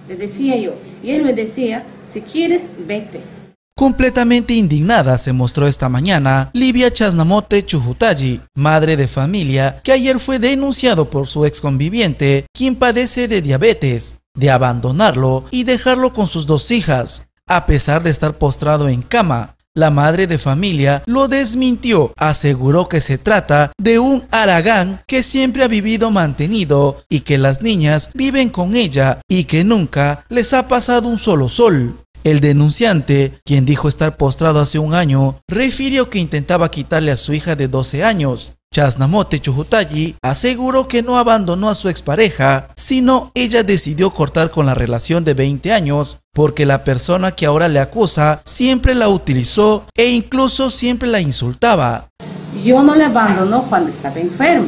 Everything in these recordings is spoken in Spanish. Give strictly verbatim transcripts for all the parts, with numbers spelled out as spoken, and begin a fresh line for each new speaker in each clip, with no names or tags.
le decía yo. Y él me decía, si quieres, vete.
Completamente indignada se mostró esta mañana Livia Chasnamote Chujutayi, madre de familia que ayer fue denunciado por su ex conviviente, quien padece de diabetes, de abandonarlo y dejarlo con sus dos hijas. A pesar de estar postrado en cama, la madre de familia lo desmintió, aseguró que se trata de un haragán que siempre ha vivido mantenido y que las niñas viven con ella y que nunca les ha pasado un solo sol. El denunciante, quien dijo estar postrado hace un año, refirió que intentaba quitarle a su hija de doce años. Chasnamote Chujutayi aseguró que no abandonó a su expareja, sino ella decidió cortar con la relación de veinte años porque la persona que ahora le acusa siempre la utilizó e incluso siempre la insultaba.
Yo no le abandonó cuando estaba enfermo,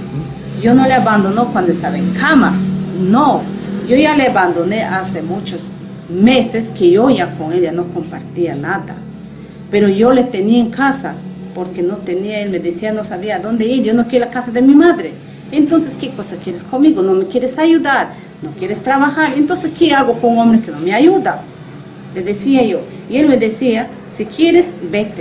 yo no le abandonó cuando estaba en cama, no, yo ya le abandoné hace muchos meses que yo ya con ella no compartía nada, pero yo le tenía en casa porque no tenía, él me decía no sabía a dónde ir, yo no quiero la casa de mi madre. Entonces, ¿qué cosa quieres conmigo? No me quieres ayudar, no quieres trabajar, entonces ¿qué hago con un hombre que no me ayuda? Le decía yo, y él me decía, si quieres, vete.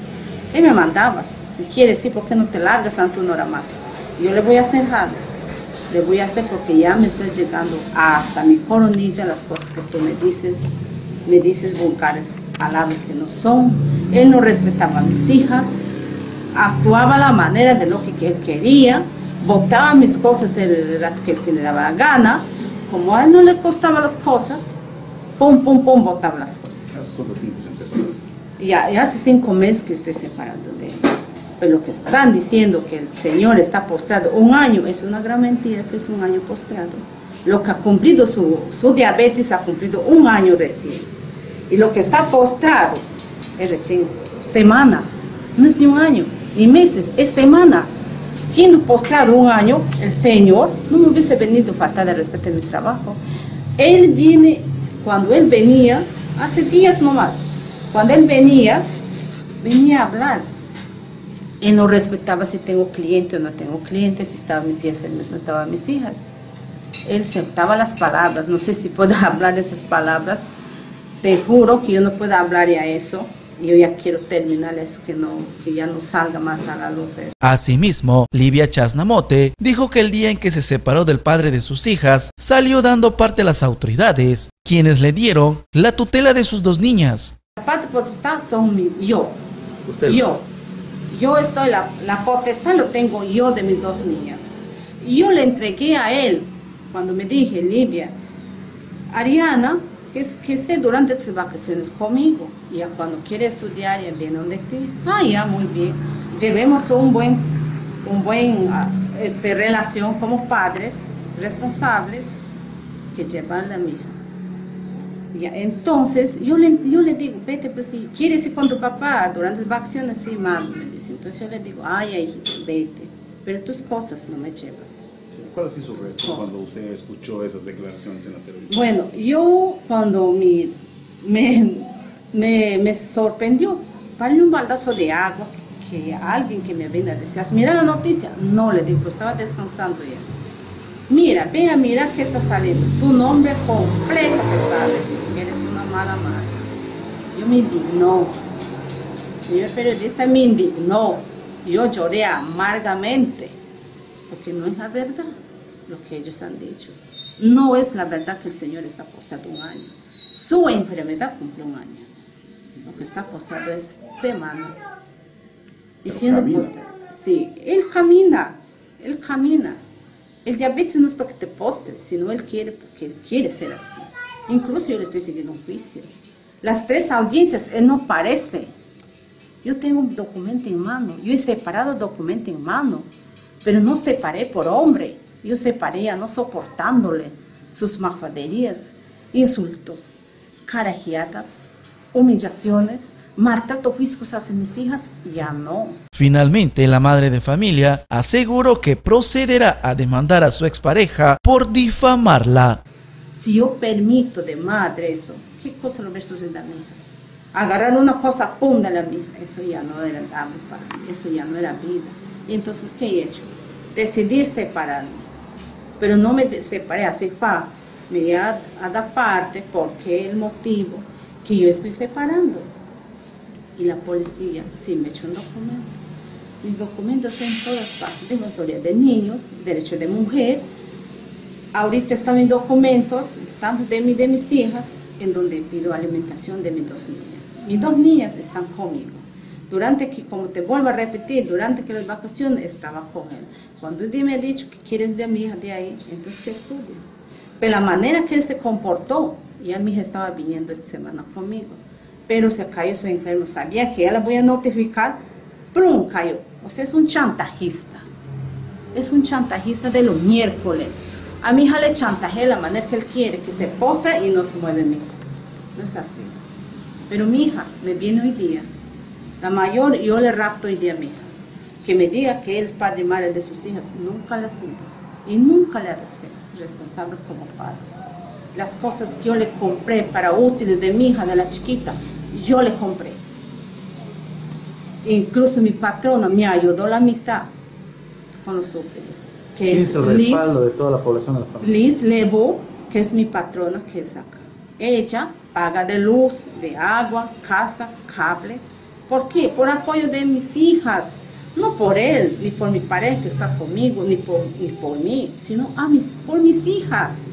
Él me mandaba, si quieres, sí, ¿por qué no te largas ante una hora más? Yo le voy a hacer nada. Le voy a hacer porque ya me estás llegando hasta mi coronilla las cosas que tú me dices, me dices vulgares palabras que no son. Él no respetaba a mis hijas, actuaba a la manera de lo que él quería, botaba mis cosas el rato que él le daba la gana, como a él no le costaba las cosas, pum, pum, pum, botaba las cosas.
¿Hace cuánto tiempo se separó?
Ya, ya hace cinco meses que estoy separando de él. Pero lo que están diciendo que el señor está postrado un año, es una gran mentira que es un año postrado. Lo que ha cumplido su, su diabetes ha cumplido un año recién. Y lo que está postrado es recién semana, no es ni un año, ni meses, es semana. Siendo postrado un año, el señor no me hubiese venido a faltar de respeto en mi trabajo. Él viene, cuando él venía, hace días nomás, cuando él venía, venía a hablar. Él no respetaba si tengo cliente o no tengo cliente, si estaban mis hijas o no estaban mis hijas. Él soltaba las palabras, no sé si puedo hablar esas palabras. Te juro que yo no puedo hablar ya eso. Yo ya quiero terminar eso, que, no, que ya no salga más a la luz.
Asimismo, Livia Chasnamote dijo que el día en que se separó del padre de sus hijas, salió dando parte a las autoridades, quienes le dieron la tutela de sus dos niñas.
La parte potestad son mi, yo,
¿Usted?
yo. Yo estoy, la, la potestad lo tengo yo de mis dos niñas. Yo le entregué a él, cuando me dije, Livia, Ariana, que, que esté durante estas vacaciones conmigo. Y ya cuando quiere estudiar, ya viene donde ti. Ah, ya, muy bien. Llevemos un buen, un buen este, relación como padres responsables que llevan la mía. Ya, entonces, yo le, yo le digo, vete, pues si quieres ir con tu papá durante las vacaciones, sí, mami, me dice. Entonces yo le digo, ay, ay, vete, pero tus cosas no me llevas.
¿Cuál ha sido su reacción cuando usted escuchó esas declaraciones en la televisión?
Bueno, yo cuando me, me, me, me sorprendió, para un baldazo de agua, que alguien que me venga a decir, mira la noticia, no le digo, estaba descansando ya. Mira, ven a mirar qué está saliendo, tu nombre completo que sale, eres una mala madre. Yo me indignó, señor periodista me indignó, yo lloré amargamente, porque no es la verdad lo que ellos han dicho. No es la verdad que el señor está postrado un año, su enfermedad cumple un año, lo que está postrado es semanas. Y siendo postrado, sí, él camina, él camina. El diabetes no es para que te postres, sino él quiere, porque él quiere ser así. Incluso yo le estoy siguiendo un juicio. Las tres audiencias, él no parece. Yo tengo un documento en mano, yo he separado documento en mano, pero no separé por hombre. Yo separé ya no soportándole sus majaderías, insultos, carajiatas, humillaciones, maltrato físicos hacia mis hijas, ya no.
Finalmente, la madre de familia aseguró que procederá a demandar a su expareja por difamarla.
Si yo permito de madre eso, ¿qué cosa lo va a suceder a mí? Agarrar una cosa, pum, de la mía, eso ya no era dable para mí, eso ya no era vida. Y entonces, ¿qué he hecho? Decidir separarme. Pero no me separé así, pa, me ha, ha dado parte porque el motivo que yo estoy separando. Y la policía sí me echó un documento. Mis documentos están en todas partes, defensoría de niños, derecho de mujer. Ahorita están mis documentos, tanto de mí y de mis hijas, en donde pido alimentación de mis dos niñas. Mis dos niñas están conmigo. Durante que, como te vuelvo a repetir, durante que las vacaciones estaba con él. Cuando él me ha dicho que quieres ver a mi hija de ahí, entonces que estudie. Pero la manera que él se comportó, ya mi hija estaba viniendo esta semana conmigo. Pero se cayó su enfermo, sabía que ya la voy a notificar, ¡prum! Cayó. O sea, es un chantajista. Es un chantajista de los miércoles. A mi hija le chantajea la manera que él quiere, que se postra y no se mueve mi hija. No es así. Pero mi hija me viene hoy día. La mayor, yo le rapto hoy día a mi hija. Que me diga que él es padre y madre de sus hijas, nunca la ha sido. Y nunca le ha de ser responsable como padres. Las cosas que yo le compré para útiles de mi hija, de la chiquita, yo le compré. Incluso mi patrona me ayudó la mitad con los útiles. Que
¿Quién es el
Liz,
respaldo de toda la población de la familia?
Liz Levo, que es mi patrona, que es acá. Ella paga de luz, de agua, casa, cable. ¿Por qué? Por apoyo de mis hijas. No por él, ni por mi pareja que está conmigo, ni por, ni por mí, sino a mis, por mis hijas.